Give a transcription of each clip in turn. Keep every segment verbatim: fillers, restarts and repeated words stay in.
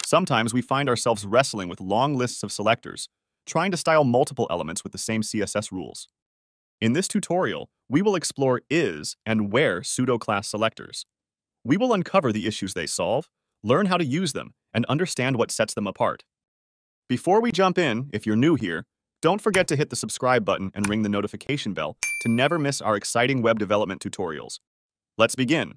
Sometimes we find ourselves wrestling with long lists of selectors, trying to style multiple elements with the same C S S rules. In this tutorial, we will explore is and where pseudo-class selectors. We will uncover the issues they solve, learn how to use them, and understand what sets them apart. Before we jump in, if you're new here, don't forget to hit the subscribe button and ring the notification bell to never miss our exciting web development tutorials. Let's begin.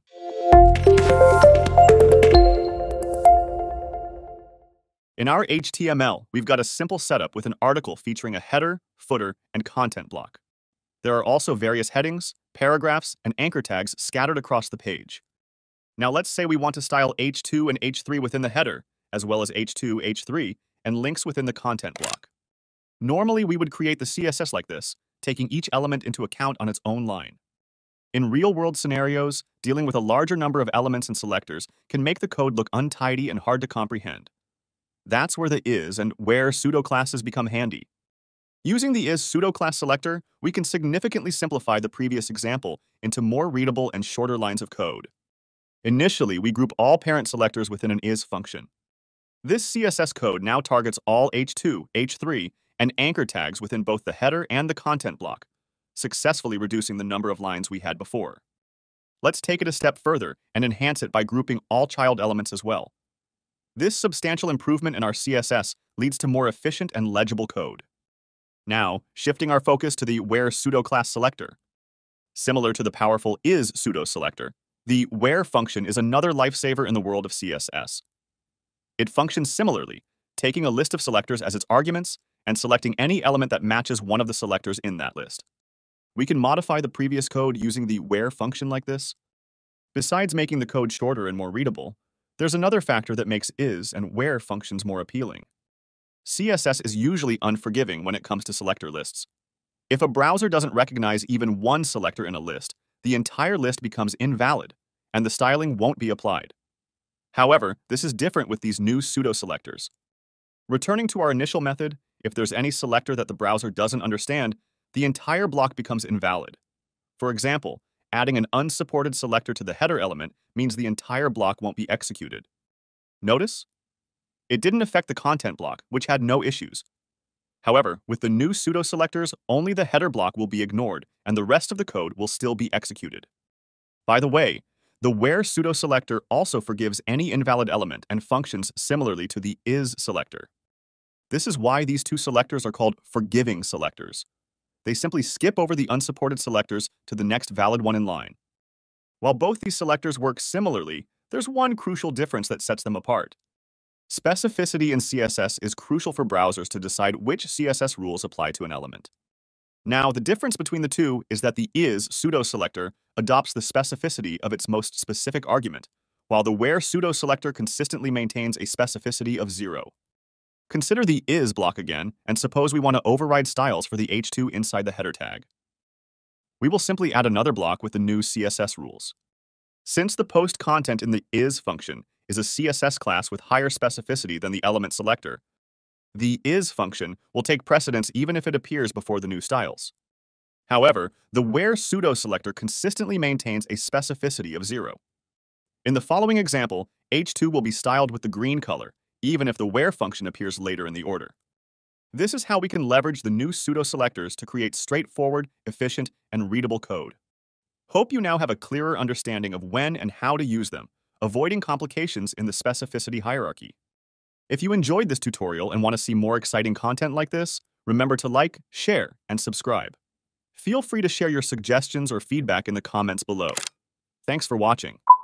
In our H T M L, we've got a simple setup with an article featuring a header, footer, and content block. There are also various headings, paragraphs, and anchor tags scattered across the page. Now let's say we want to style H two and H three within the header, as well as H two, H three, and links within the content block. Normally, we would create the C S S like this, taking each element into account on its own line. In real-world scenarios, dealing with a larger number of elements and selectors can make the code look untidy and hard to comprehend. That's where the is and where pseudo-classes become handy. Using the is pseudo-class selector, we can significantly simplify the previous example into more readable and shorter lines of code. Initially, we group all parent selectors within an is function. This C S S code now targets all H two, H three, and anchor tags within both the header and the content block, successfully reducing the number of lines we had before. Let's take it a step further and enhance it by grouping all child elements as well. This substantial improvement in our C S S leads to more efficient and legible code. Now, shifting our focus to the where pseudo-class selector. Similar to the powerful is pseudo-selector, the where function is another lifesaver in the world of C S S. It functions similarly, taking a list of selectors as its arguments and selecting any element that matches one of the selectors in that list. We can modify the previous code using the where function like this. Besides making the code shorter and more readable, there's another factor that makes is and where functions more appealing. C S S is usually unforgiving when it comes to selector lists. If a browser doesn't recognize even one selector in a list, the entire list becomes invalid, and the styling won't be applied. However, this is different with these new pseudo-selectors. Returning to our initial method, if there's any selector that the browser doesn't understand, the entire block becomes invalid. For example, adding an unsupported selector to the header element means the entire block won't be executed. Notice? It didn't affect the content block, which had no issues. However, with the new pseudo-selectors, only the header block will be ignored, and the rest of the code will still be executed. By the way, the where pseudo-selector also forgives any invalid element and functions similarly to the is selector. This is why these two selectors are called forgiving selectors. They simply skip over the unsupported selectors to the next valid one in line. While both these selectors work similarly, there's one crucial difference that sets them apart. Specificity in C S S is crucial for browsers to decide which C S S rules apply to an element. Now, the difference between the two is that the is pseudo-selector adopts the specificity of its most specific argument, while the where pseudo-selector consistently maintains a specificity of zero. Consider the is block again, and suppose we want to override styles for the H two inside the header tag. We will simply add another block with the new C S S rules. Since the post content in the is function is a C S S class with higher specificity than the element selector, the is function will take precedence even if it appears before the new styles. However, the where pseudo-selector consistently maintains a specificity of zero. In the following example, H two will be styled with the green color, even if the where function appears later in the order. This is how we can leverage the new pseudo-selectors to create straightforward, efficient, and readable code. Hope you now have a clearer understanding of when and how to use them, avoiding complications in the specificity hierarchy. If you enjoyed this tutorial and want to see more exciting content like this, remember to like, share, and subscribe. Feel free to share your suggestions or feedback in the comments below. Thanks for watching.